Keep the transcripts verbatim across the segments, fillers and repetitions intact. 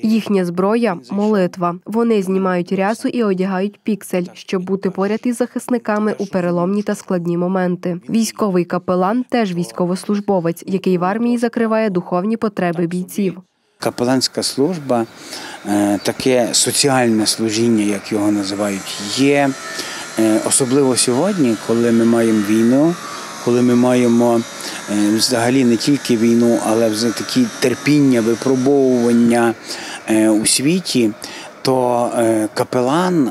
Їхня зброя – молитва. Вони знімають рясу і одягають піксель, щоб бути поряд із захисниками у переломні та складні моменти. Військовий капелан – теж військовослужбовець, який в армії закриває духовні потреби бійців. Капеланська служба, таке соціальне служіння, як його називають, є особливо сьогодні, коли ми маємо війну, коли ми маємо взагалі не тільки війну, але такі терпіння, випробовування у світі, то капелан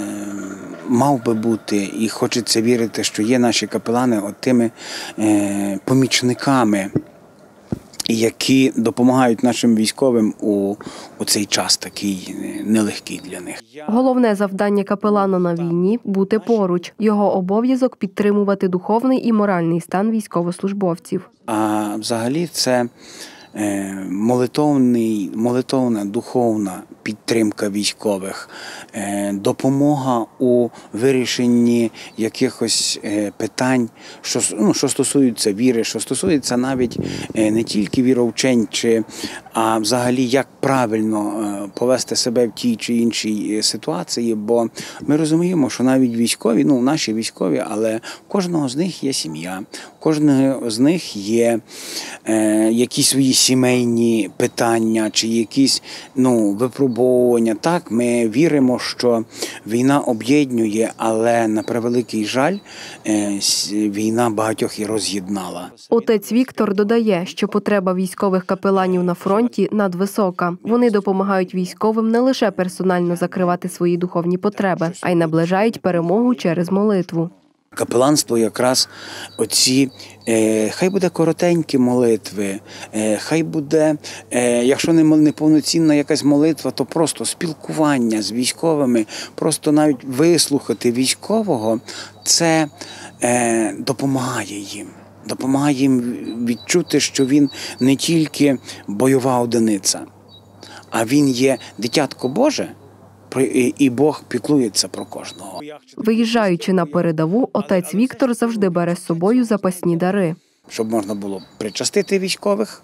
мав би бути, і хочеться вірити, що є наші капелани от тими помічниками, які допомагають нашим військовим у, у цей час такий нелегкий для них. Головне завдання капелана на війні – бути поруч. Його обов'язок – підтримувати духовний і моральний стан військовослужбовців. А взагалі це молитовний, молитовна, духовна підтримка військових, допомога у вирішенні якихось питань, що, ну, що стосуються віри, що стосується навіть не тільки віровчень, чи, а взагалі як правильно повести себе в тій чи іншій ситуації, бо ми розуміємо, що навіть військові, ну наші військові, але у кожного з них є сім'я, у кожного з них є е, якісь свої сімейні питання, чи якісь ну, випробовування. Так, ми віримо, що війна об'єднує, але на превеликий жаль, е, війна багатьох і роз'єднала. Отець Віктор додає, що потреба військових капеланів на фронті надвисока. Вони допомагають військовим не лише персонально закривати свої духовні потреби, а й наближають перемогу через молитву. Капеланство якраз оці, е, хай буде коротенькі молитви, е, хай буде, е, якщо не, не повноцінна якась молитва, то просто спілкування з військовими, просто навіть вислухати військового, це е, допомагає їм. Допомагає їм відчути, що він не тільки бойова одиниця, а він є дитятко Боже, і Бог піклується про кожного. Виїжджаючи на передову, отець Віктор завжди бере з собою запасні дари. Щоб можна було причастити військових,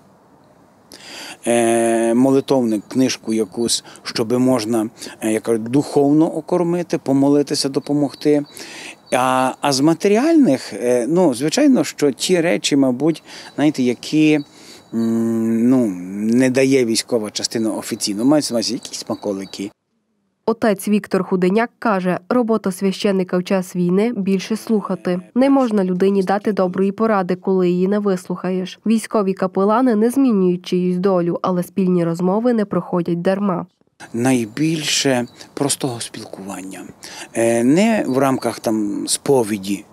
молитовник, книжку якусь, щоб можна я кажу, духовно окормити, помолитися, допомогти. А, а з матеріальних, ну, звичайно, що ті речі, мабуть, знаєте, які ну, не дає військова частина офіційно, мають на увазі якісь смаколики. Отець Віктор Худеняк каже, робота священника в час війни – більше слухати. Не можна людині дати доброї поради, коли її не вислухаєш. Військові капелани не змінюють чиюсь долю, але спільні розмови не проходять дарма. Найбільше простого спілкування. Не в рамках там сповіді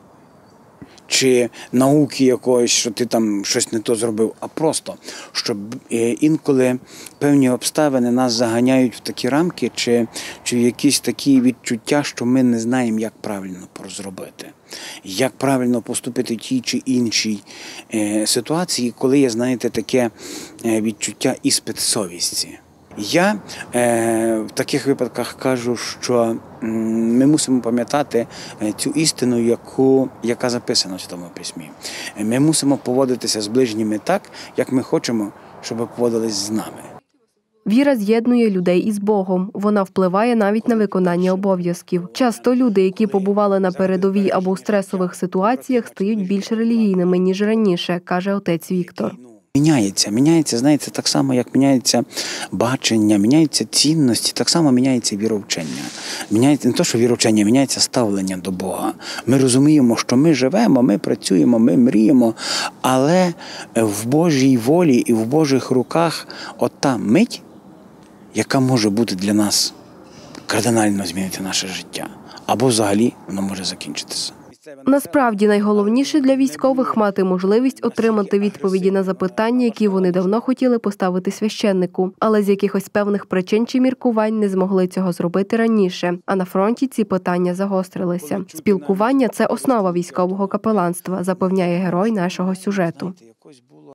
чи науки якоїсь, що ти там щось не то зробив, а просто, щоб інколи певні обставини нас заганяють в такі рамки, чи, чи в якісь такі відчуття, що ми не знаємо, як правильно зробити. Як правильно поступити в тій чи іншій е, ситуації, коли є, знаєте, таке відчуття іспит совісті. Я е, в таких випадках кажу, що м, ми мусимо пам'ятати цю істину, яку, яка записана в Святому Письмі. Ми мусимо поводитися з ближніми так, як ми хочемо, щоб поводились з нами. Віра з'єднує людей із Богом. Вона впливає навіть на виконання обов'язків. Часто люди, які побували на передовій або у стресових ситуаціях, стають більш релігійними, ніж раніше, каже отець Віктор. Міняється, міняється, знаєте, так само, як міняється бачення, міняються цінності, так само міняється віровчення. Міняється не те, що віровчення, міняється ставлення до Бога. Ми розуміємо, що ми живемо, ми працюємо, ми мріємо, але в Божій волі і в Божих руках от та мить, яка може бути для нас кардинально змінити наше життя. Або взагалі воно може закінчитися. Насправді найголовніше для військових – мати можливість отримати відповіді на запитання, які вони давно хотіли поставити священнику, але з якихось певних причин чи міркувань не змогли цього зробити раніше, а на фронті ці питання загострилися. Спілкування – це основа військового капеланства, запевняє герой нашого сюжету.